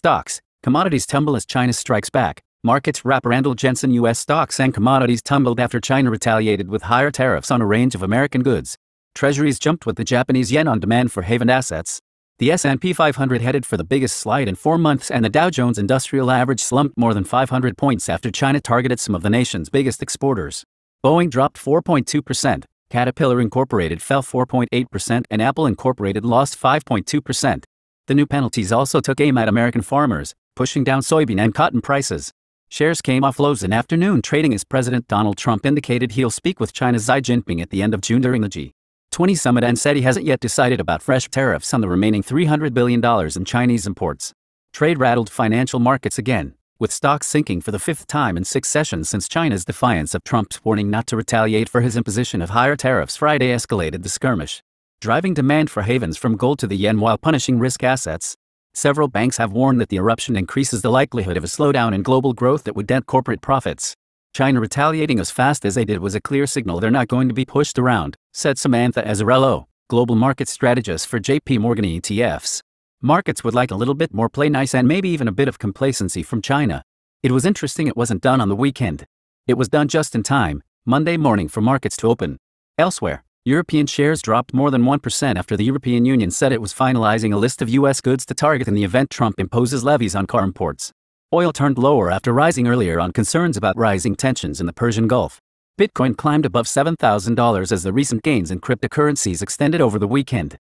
Stocks, commodities tumble as China strikes back. Markets wrap around Jensen. U.S. stocks and commodities tumbled after China retaliated with higher tariffs on a range of American goods. Treasuries jumped with the Japanese yen on demand for haven assets. The S&P 500 headed for the biggest slide in 4 months, and the Dow Jones Industrial Average slumped more than 500 points after China targeted some of the nation's biggest exporters. Boeing dropped 4.2%, Caterpillar Incorporated fell 4.8%, and Apple Incorporated lost 5.2%. The new penalties also took aim at American farmers, pushing down soybean and cotton prices. Shares came off lows in afternoon trading as President Donald Trump indicated he'll speak with China's Xi Jinping at the end of June during the G20 summit, and said he hasn't yet decided about fresh tariffs on the remaining $300 billion in Chinese imports. Trade rattled financial markets again, with stocks sinking for the 5th time in 6 sessions since China's defiance of Trump's warning not to retaliate for his imposition of higher tariffs Friday escalated the skirmish, driving demand for havens from gold to the yen while punishing risk assets. Several banks have warned that the eruption increases the likelihood of a slowdown in global growth that would dent corporate profits. China retaliating as fast as they did was a clear signal they're not going to be pushed around, said Samantha Azzarello, global market strategist for JP Morgan ETFs. Markets would like a little bit more play nice and maybe even a bit of complacency from China. It was interesting it wasn't done on the weekend. It was done just in time, Monday morning, for markets to open. Elsewhere, European shares dropped more than 1% after the European Union said it was finalizing a list of U.S. goods to target in the event Trump imposes levies on car imports. Oil turned lower after rising earlier on concerns about rising tensions in the Persian Gulf. Bitcoin climbed above $7,000 as the recent gains in cryptocurrencies extended over the weekend.